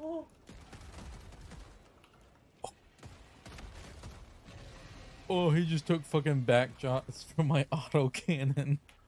Oh, he just took fucking back shots from my auto cannon.